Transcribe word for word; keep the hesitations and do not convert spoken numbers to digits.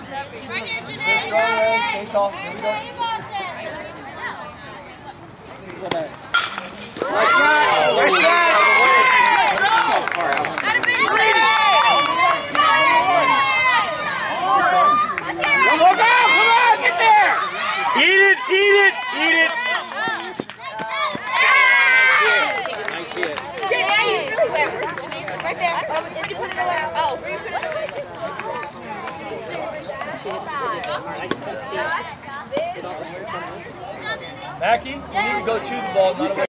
Strong leg, stay tall. Here we go. Go back. Nice shot! Nice shot! Come on, come on, get there! Eat it, eat it, eat it! Nice hit. Jake, yeah, you really went right there. Did you put it away? Oh, where you put it away? Mackie, you need to go to the ball, not away.